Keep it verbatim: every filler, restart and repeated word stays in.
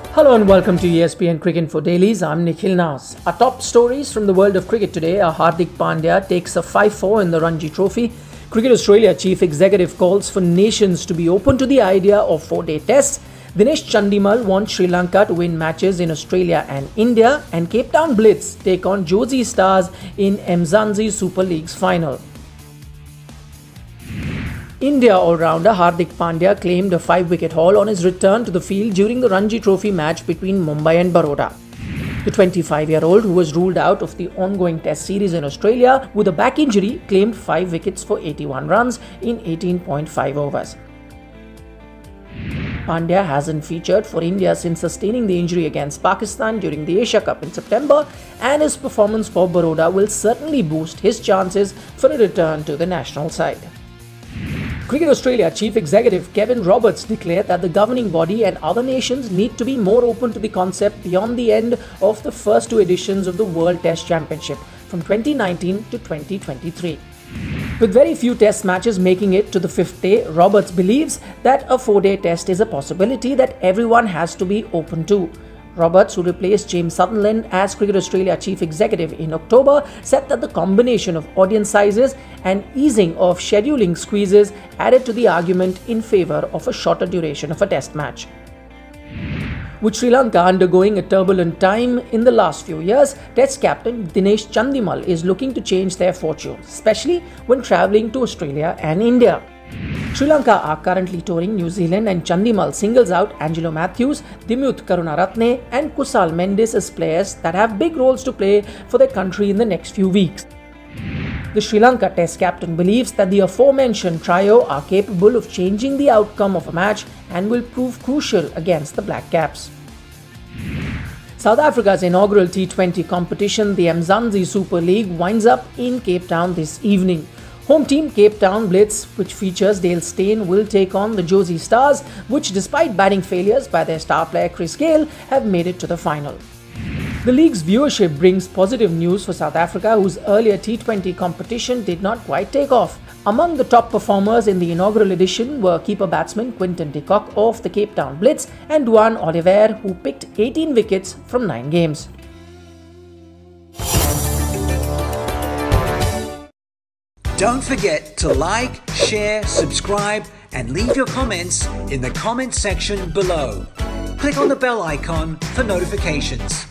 Hello and welcome to ESPNcricinfo Dailies. I'm Nikhil Nas. Our top stories from the world of cricket today are Hardik Pandya takes a five four in the Ranji Trophy. Cricket Australia chief executive calls for nations to be open to the idea of four-day tests. Dinesh Chandimal wants Sri Lanka to win matches in Australia and India. And Cape Town Blitz take on Jozi Stars in M S L Super League's final. India all-rounder Hardik Pandya claimed a five-wicket haul on his return to the field during the Ranji Trophy match between Mumbai and Baroda. The twenty-five-year-old, who was ruled out of the ongoing Test series in Australia with a back injury, claimed five wickets for eighty-one runs in eighteen point five overs. Pandya hasn't featured for India since sustaining the injury against Pakistan during the Asia Cup in September, and his performance for Baroda will certainly boost his chances for a return to the national side. Cricket Australia chief executive Kevin Roberts declared that the governing body and other nations need to be more open to the concept beyond the end of the first two editions of the World Test Championship from twenty nineteen to twenty twenty-three. With very few test matches making it to the fifth day, Roberts believes that a four-day test is a possibility that everyone has to be open to. Roberts, who replaced James Sutherland as Cricket Australia chief executive in October, said that the combination of audience sizes and easing of scheduling squeezes added to the argument in favour of a shorter duration of a test match. With Sri Lanka undergoing a turbulent time in the last few years, Test captain Dinesh Chandimal is looking to change their fortunes, especially when travelling to Australia and India. Sri Lanka are currently touring New Zealand, and Chandimal singles out Angelo Matthews, Dimuth Karunaratne and Kusal Mendis as players that have big roles to play for their country in the next few weeks. The Sri Lanka Test captain believes that the aforementioned trio are capable of changing the outcome of a match and will prove crucial against the Black Caps. South Africa's inaugural T twenty competition, the M S L Super League, winds up in Cape Town this evening. Home team Cape Town Blitz, which features Dale Steyn, will take on the Jozi Stars, which despite batting failures by their star player Chris Gayle, have made it to the final. The league's viewership brings positive news for South Africa, whose earlier T twenty competition did not quite take off. Among the top performers in the inaugural edition were keeper batsman Quinton de Kock of the Cape Town Blitz and Duan Oliver, who picked eighteen wickets from nine games. Don't forget to like, share, subscribe, and leave your comments in the comment section below. Click on the bell icon for notifications.